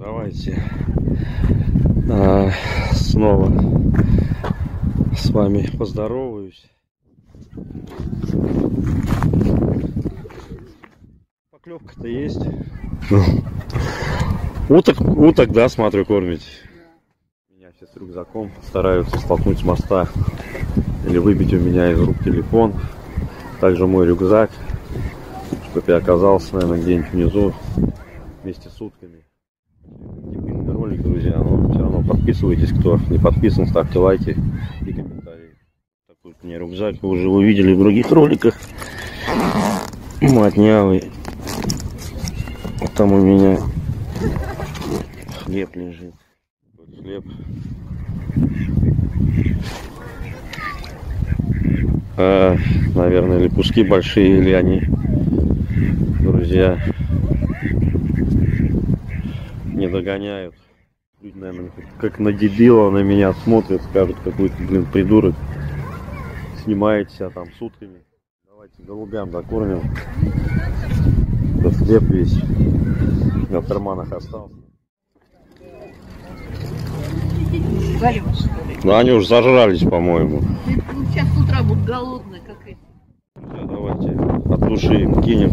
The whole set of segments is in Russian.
Давайте снова с вами поздороваюсь. Поклевка-то есть. Уток, да, смотрю, кормите. Меня все с рюкзаком стараются столкнуть с моста или выбить у меня из рук телефон. Также мой рюкзак, чтобы я оказался, наверное, где-нибудь внизу вместе с утками. Дебильный ролик, друзья, но все равно подписывайтесь, кто не подписан, ставьте лайки и комментарии. Такой у меня рюкзак, вы уже увидели в других роликах. Мотнявый. Там у меня хлеб лежит. Хлеб. Наверное, или куски большие, или они, друзья, не догоняют. Люди, наверное, как на дебила на меня смотрят, скажут, какой-то, блин, придурок. Снимает себя там сутками. Давайте голубям докормим. Этот хлеб весь в карманах остался. Да они уже зажрались, по-моему. Сейчас с утра будут голодные, как эти. Давайте от души им кинем.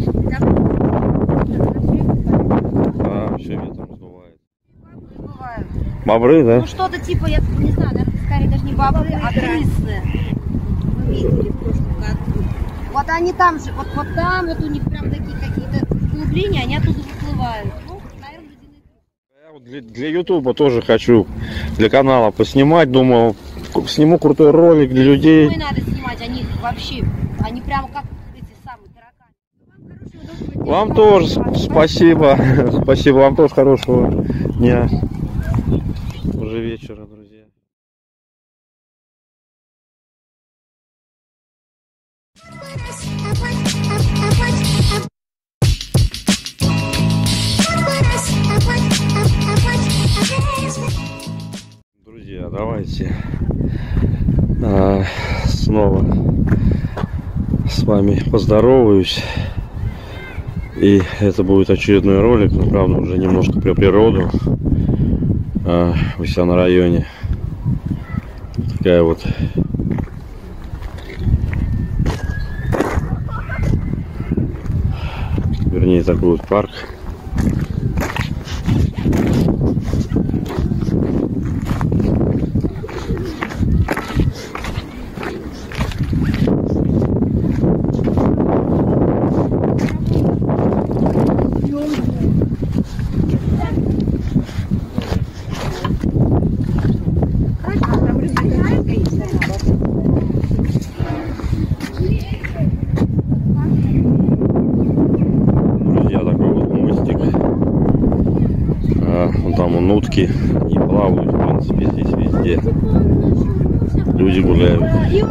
Все ветром сдувает. Бобры, да? Ну что-то типа, я не знаю, наверное, скорее даже не бобры, а крысы. Вы видели в прошлом году. Вот они там же, вот там, вот у них прям такие какие-то углубления, они оттуда выплывают. Ну, наверное, ледяные крысы. Я вот для ютуба тоже хочу, для канала поснимать, думал, сниму крутой ролик для людей. Не надо снимать, они вообще, они прямо как эти самые тараканы. Вам тоже спасибо. Спасибо, вам тоже хорошего дня. Уже вечера, друзья. Друзья, давайте снова с вами поздороваюсь. И это будет очередной ролик, но правда уже немножко про природу. У себя на районе такая вот вернее такой вот парк. Там вон утки не плавают, в принципе, здесь везде. Люди гуляют.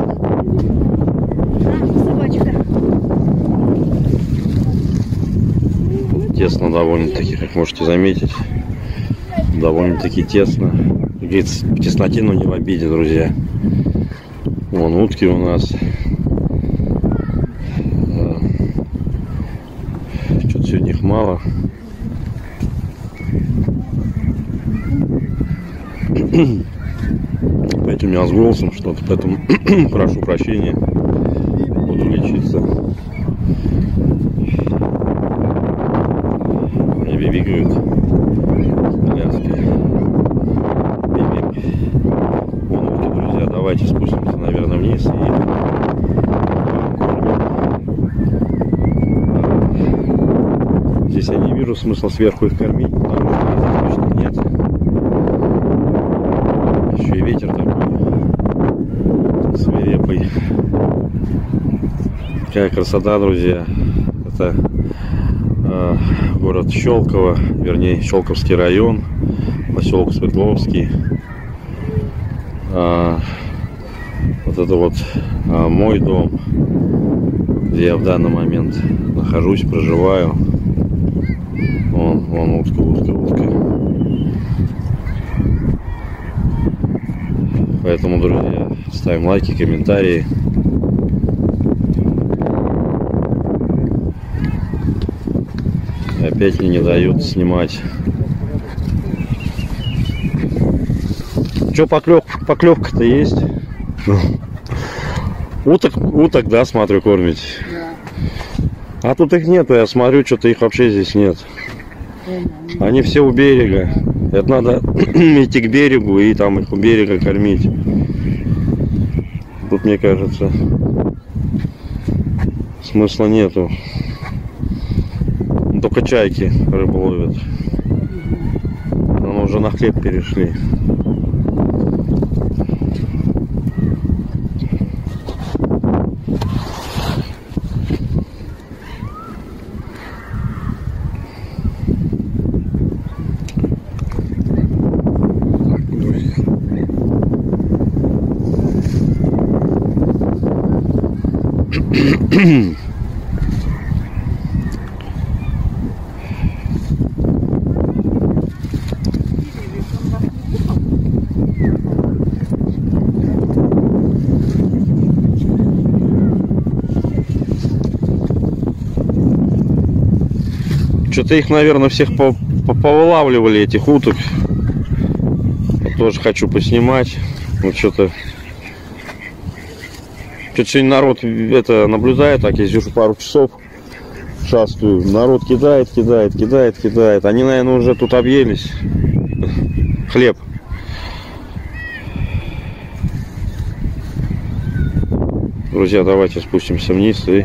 Тесно довольно-таки, как можете заметить. Довольно-таки тесно. Говорится, в тесноте, но не в обиде, друзья. Вон утки у нас. Что-то сегодня их мало. Опять у меня с голосом что-то, поэтому прошу прощения, буду лечиться. Мне бибикают пляски. Бибик. Вон, друзья, давайте спустимся, наверное, вниз и кормим. Здесь я не вижу смысла сверху их кормить, потому что точно нет. Еще и ветер такой свирепый. Какая красота, друзья. Это город Щелково, вернее Щелковский район, поселок Светловский. Вот это вот мой дом, где я в данный момент нахожусь, проживаю. Вон утка. Поэтому, друзья, ставим лайки, комментарии. Опять мне не дают снимать Что, поклевка-то есть? Уток, да, смотрю, кормите? Да. А тут их нету, я смотрю, что-то их вообще здесь нет. Они все у берега. Это надо идти к берегу и там их у берега кормить. Тут, мне кажется, смысла нету. Только чайки рыбу ловят. Но уже на хлеб перешли. Что-то их, наверное, всех повылавливали, этих уток. Я тоже хочу поснимать. Вот что-то сегодня народ это наблюдает, так я здесь уже пару часов шастаю. Народ кидает. Они, наверное, уже тут объелись. Хлеб. Друзья, давайте спустимся вниз и...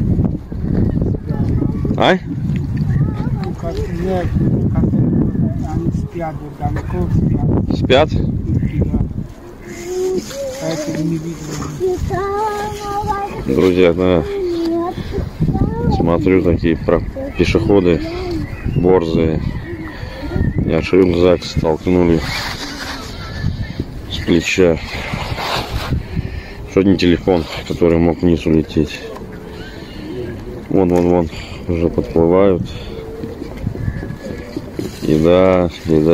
А? Они спят, вот далеко Спят? спят. Поэтому не видно. Друзья, да. Смотрю, такие пешеходы борзые. Я рюкзак столкнули с плеча. Что не телефон, который мог вниз улететь. Вон, уже подплывают. Еда.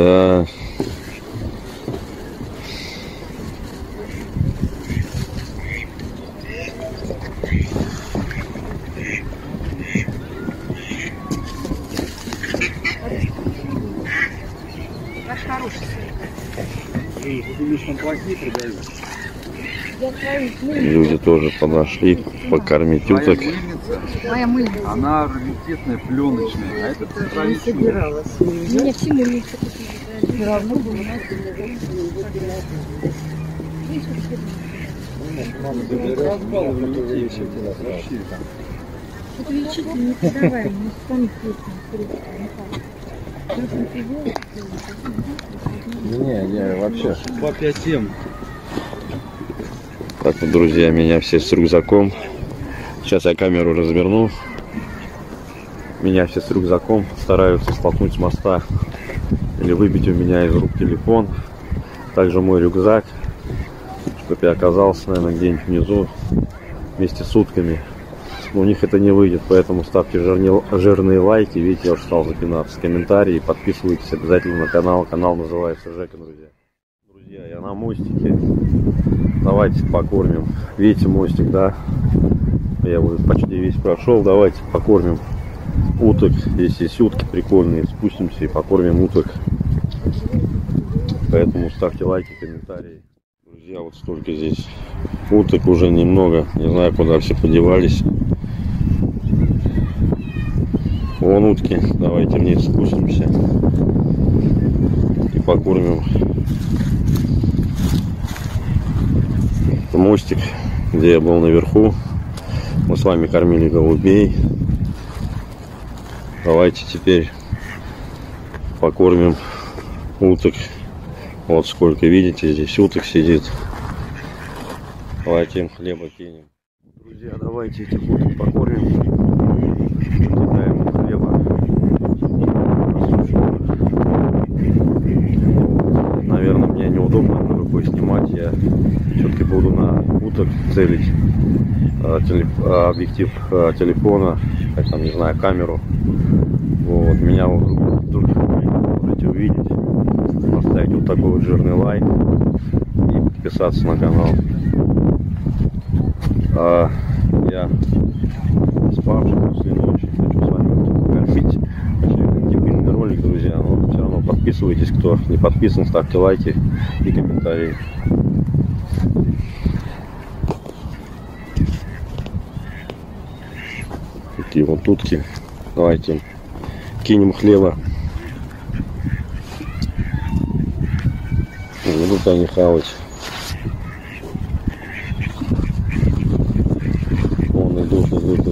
Люди тоже подошли покормить уток. Моя мыльница. Она раритетная, пленочная, а это центральный. Мне все мыльницы. Не, вообще. По 5-7. Так вот, друзья, меня все с рюкзаком. Сейчас я камеру разверну. Меня все с рюкзаком стараются столкнуть с моста или выбить у меня из рук телефон. Также мой рюкзак, чтобы я оказался, наверное, где-нибудь внизу вместе с утками. Но у них это не выйдет, поэтому ставьте жирные лайки. Видите, я уже стал запинаться. Комментарии, подписывайтесь обязательно на канал. Канал называется Жека, друзья. Друзья, я на мостике. Давайте покормим. Видите мостик, да? Я уже почти весь прошел. Давайте покормим уток. Здесь есть утки прикольные. Спустимся и покормим уток. Поэтому ставьте лайки, комментарии. Друзья, вот столько здесь уток уже немного. Не знаю, куда все подевались. Вон утки. Давайте вниз спустимся и покормим. Это мостик, где я был наверху. Мы с вами кормили голубей. Давайте теперь покормим уток. Вот сколько, видите, здесь уток сидит. Давайте им хлеба кинем. Друзья, давайте этих уток покормим. Кидаем им хлеба. Наверное, мне неудобно рукой снимать. Я все-таки буду на уток целить. Объектив телефона, как там, не знаю, камеру. Вот, меня вдруг можете увидеть. Поставить вот такой вот жирный лайк и подписаться на канал. Я спавший после ночи хочу с вами покормить очередным дебильный ролик. ролик, друзья, но все равно подписывайтесь, кто не подписан, ставьте лайки и комментарии. Такие вот утки. Давайте кинем хлеба. Будут они хавать. Вон идут.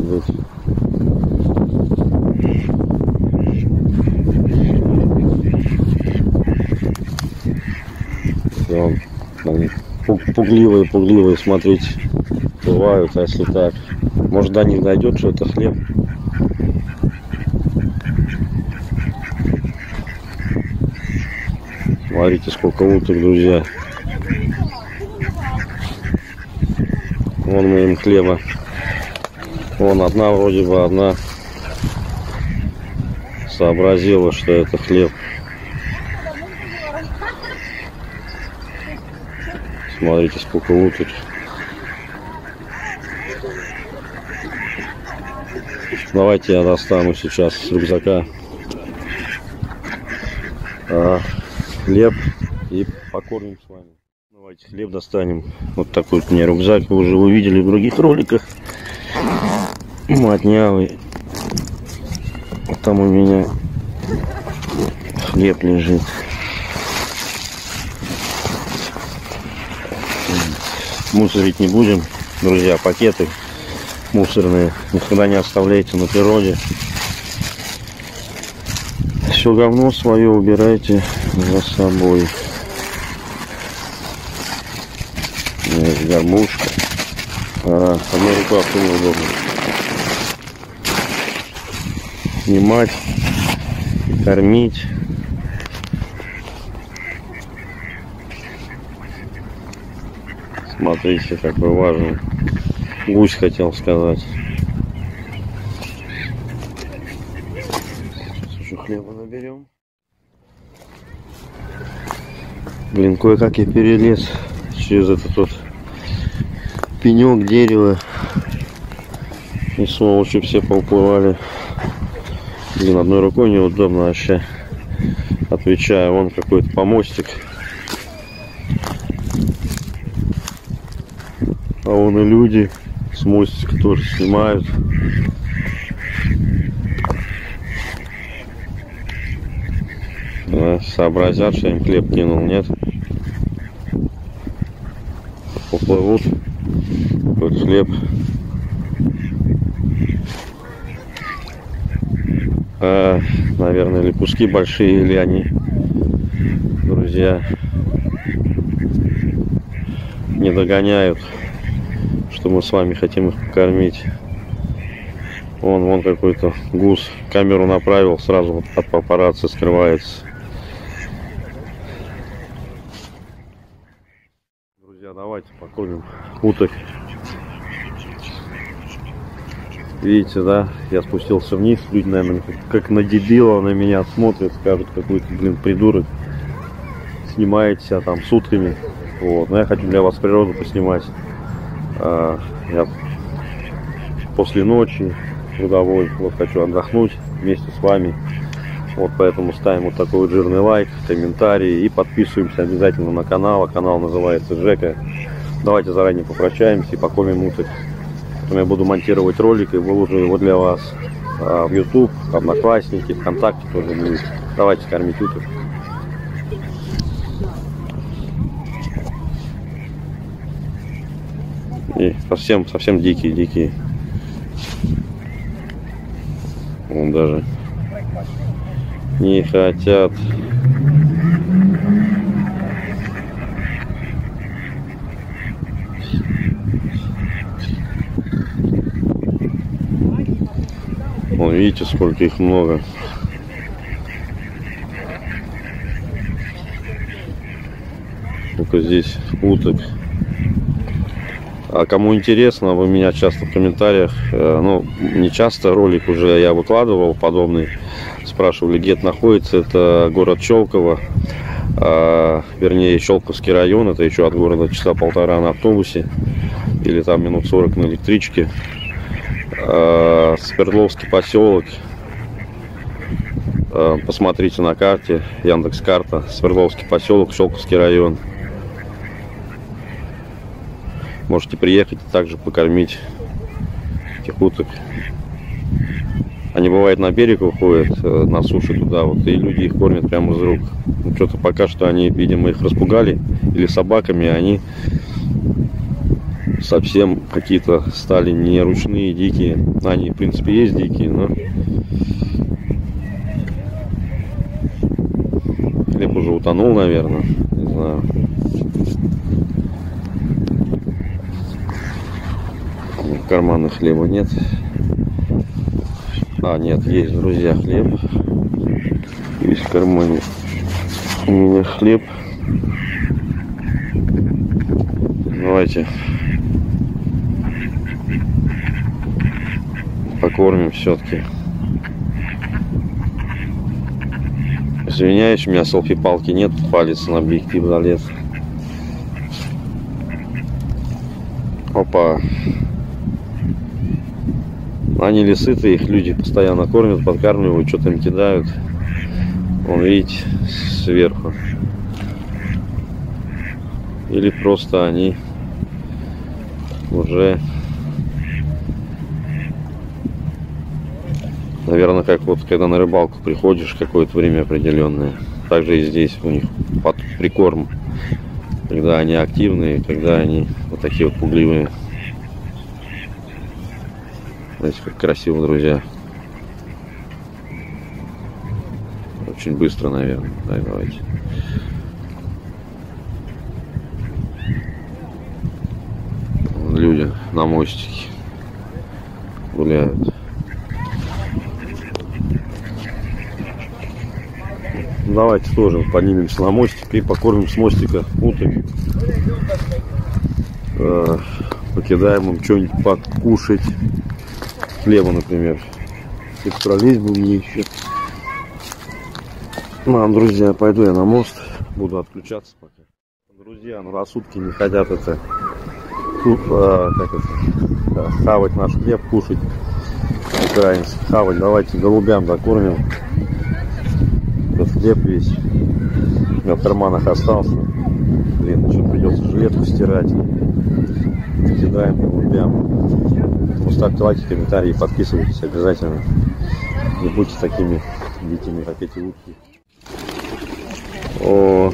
Вон, пугливые, смотрите, бывают, а если так, может до них дойдет, что это хлеб. Смотрите, сколько уток, друзья. Вон мы им хлеба. Вон одна вроде бы, одна сообразила, что это хлеб. Смотрите, сколько уток. Давайте я достану сейчас с рюкзака хлеб и покормим с вами. Давайте хлеб достанем. Вот такой вот у меня рюкзак. Вы уже увидели в других роликах. Матнявый. Там у меня хлеб лежит. Мусорить не будем, друзья. Пакеты мусорные никогда не оставляйте на природе. Все говно свое убирайте за собой. Гармошка. Одной рукой авто неудобно. Снимать, кормить. Смотрите, какой важный гусь, хотел сказать. Сейчас еще хлеба наберем. Блин, кое-как я перелез через этот вот пенек дерева. И сволочи все поуплывали. Блин, одной рукой неудобно вообще. Отвечаю, вон какой-то помостик. А вон и люди с мостика тоже снимают. Да, сообразят, что им хлеб кинул, нет? Поплывут. Какой хлеб. Наверное, или куски большие, или они, друзья, не догоняют, что мы с вами хотим их покормить. Вон какой-то гус. Камеру направил, сразу от папарацци скрывается. Друзья, давайте покормим уток. Видите, да? Я спустился вниз. Люди, наверное, как на дебила на меня смотрят. Скажут, какой-то, блин, придурок. Снимает себя там сутками. Вот. Но я хочу для вас природу поснимать. Я после ночи трудовой вот хочу отдохнуть вместе с вами. Вот поэтому ставим вот такой вот жирный лайк, комментарий и подписываемся обязательно на канал. Канал называется Жека. Давайте заранее попрощаемся и покормим уток. Потом я буду монтировать ролик и выложу его для вас в YouTube, Одноклассники, ВКонтакте тоже будет. Давайте кормить уток. И совсем дикие. Вон даже не хотят. Вон, видите, сколько их много. Сколько здесь уток. А кому интересно, вы меня часто в комментариях, ну, не часто, ролик уже я выкладывал подобный, спрашивали, где это находится. Это город Щелково, вернее, Щелковский район. Это еще от города часа полтора на автобусе, или там минут 40 на электричке. Свердловский поселок. Посмотрите на карте, Яндекс.Карта, Свердловский поселок, Щелковский район. Можете приехать и также покормить этих уток. Они, бывает, на берег выходят, на суше туда, вот, и люди их кормят прямо из рук. Ну, что-то пока что они, видимо, их распугали, или собаками, они совсем какие-то стали не ручные, дикие. Они, в принципе, есть дикие, но хлеб уже утонул, наверное, не знаю. В карманах хлеба нет. А, нет, есть, друзья, хлеб. Есть в кармане у меня хлеб. Давайте покормим все-таки. Извиняюсь, у меня селфи-палки нет, палец на объектив залез. Опа. Они ли сыты, их люди постоянно кормят, подкармливают, что-то им кидают. Вон, видите, сверху. Или просто они уже, наверное, как вот когда на рыбалку приходишь какое-то время определенное. Также и здесь у них прикорм. Когда они активные, когда они вот такие вот пугливые. Знаете, как красиво, друзья. Очень быстро, наверное. Так, давайте. Люди на мостике гуляют. Давайте тоже поднимемся на мостик и покормим с мостика уток. Покидаем им что-нибудь покушать. Хлеба, например. И пролезть бы мне еще. Ну, друзья, пойду я на мост. Буду отключаться пока. Друзья, ну раз утки не хотят это, хавать наш хлеб, кушать украинский, хавать. Давайте голубям докормим. Этот хлеб весь у меня в карманах остался. Блин, еще придется жилетку стирать. Кидаем голубям. Ставьте лайки, комментарии, подписывайтесь обязательно. Не будьте такими дикими, как эти утки. О,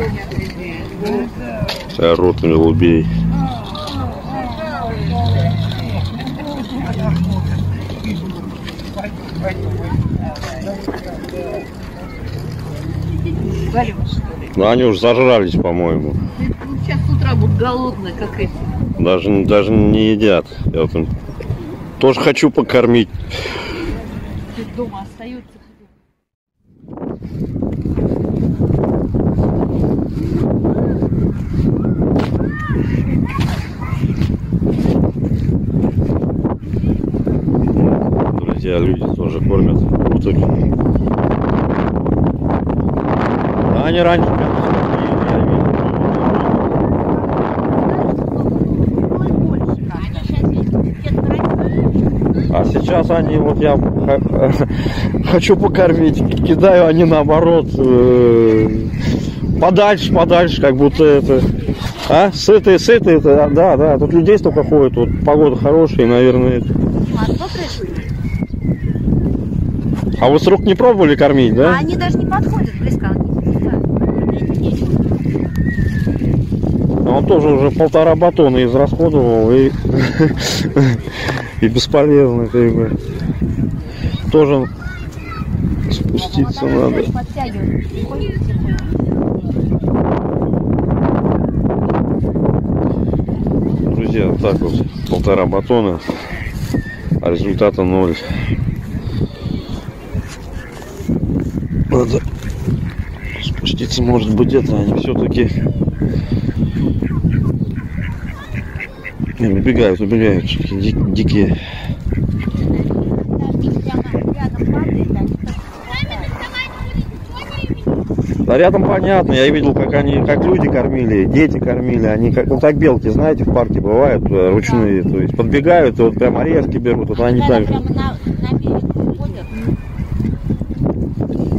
рота голубей. Ну они уж зажрались, по-моему. Сейчас с утра будут голодные, как эти. Даже не едят. Я вот им тоже хочу покормить. Дома остаются. Друзья, люди тоже кормят уток. А они раньше, а сейчас они, вот я хочу покормить, кидаю, они наоборот подальше, как будто это, сытые, да, тут людей столько ходит, вот погода хорошая, наверное. А вы с рук не пробовали кормить, да? А они даже не подходят близко. Он тоже уже 1,5 батона израсходовал и бесполезно, как бы. Тоже спуститься надо. Друзья, вот так вот 1,5 батона, а результата 0. Надо спуститься, может быть, где-то они все-таки убегают, дикие. Да рядом понятно, я видел, как люди кормили, дети кормили, они как белки, знаете, в парке бывают ручные, то есть подбегают, и вот прям орешки берут, вот они так же.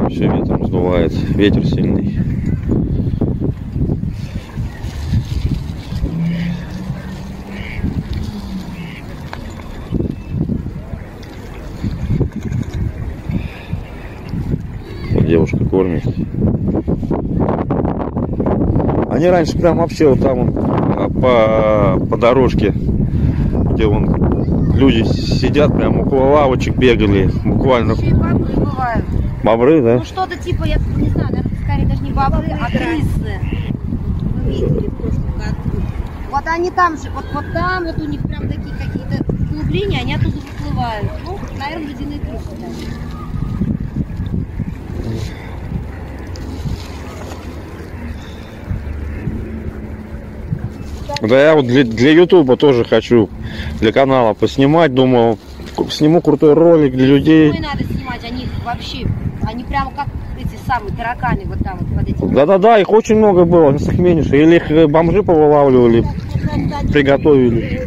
все ветром сдувает. Ветер сильный. Вот девушка кормит. Они раньше прям вообще вот там по дорожке, где вон люди сидят, прям около лавочек бегали, буквально. Еще и бобры бывают. Бобры, да? Ну что-то типа, я не знаю, наверное, скорее даже не бобры, а крысы. Вы видели в прошлом году. Вот они там же, вот там, вот у них прям такие какие-то углубления, они оттуда выплывают. Ну, наверное, ледяные крысы даже. Да я вот для Ютуба тоже хочу, для канала поснимать, думал, сниму крутой ролик для людей. Не надо снимать, они вообще, они прямо как эти самые тараканы вот там вот под этим. Да-да-да, их очень много было, их меньше. Или их бомжи повылавливали, приготовили.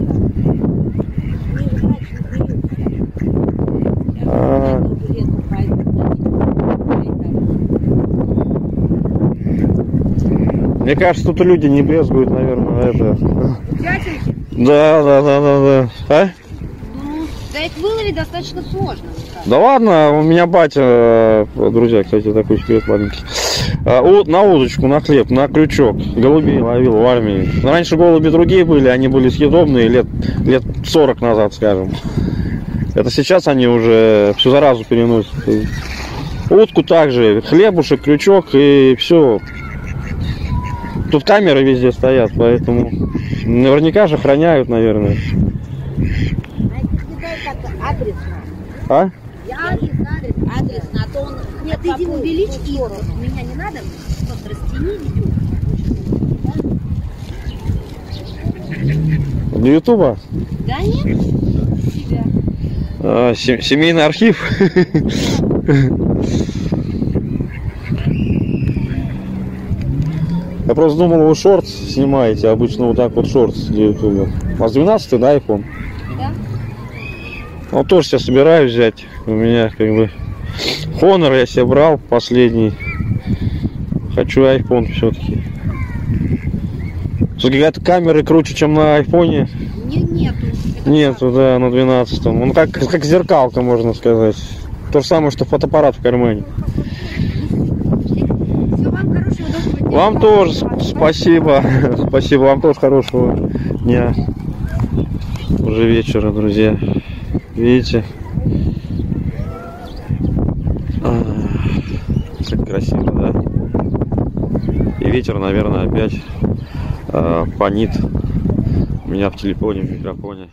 Мне кажется, тут люди не брезгуют, наверное, это. Дятелки? Да. А? Ну, да их выловить достаточно сложно. Да ладно, у меня батя, друзья, кстати, такой секрет маленький, на удочку, на хлеб, на крючок голубей ловил в армии. Раньше голуби другие были, они были съедобные лет 40 назад, скажем. Это сейчас они уже всю заразу переносят. Утку также, хлебушек, крючок и все. Тут камеры везде стоят, поэтому наверняка же охраняют, наверное. А? Адресно, а то он... Нет, ты иди увеличь их. Меня не надо, просто растяни видео. Для Ютуба? Да нет, себя. Семейный архив? Я просто думал, вы шорт снимаете, обычно вот так вот шорт для Ютуба. У вас 12-й, да, iPhone? Да. Вот тоже сейчас собираюсь взять. У меня как бы Honor я себе брал последний. Хочу iPhone все-таки. Какая-то камеры круче, чем на айфоне. Нету, да, на 12-м. Он как зеркалка, можно сказать. То же самое, что фотоаппарат в кармане. Вам тоже спасибо. Спасибо, вам тоже хорошего дня. Уже вечера, друзья. Видите? Как красиво, да? И ветер, наверное, опять фонит у меня в телефоне, в микрофоне.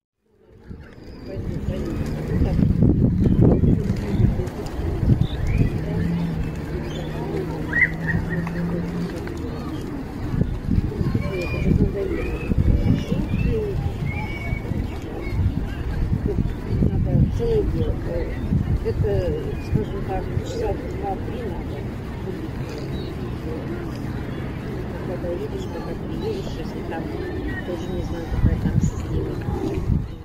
Это, скажем так, часа 2-3 надо. Когда видишь, когда приедешь, если там, тоже не знаю, какая там система.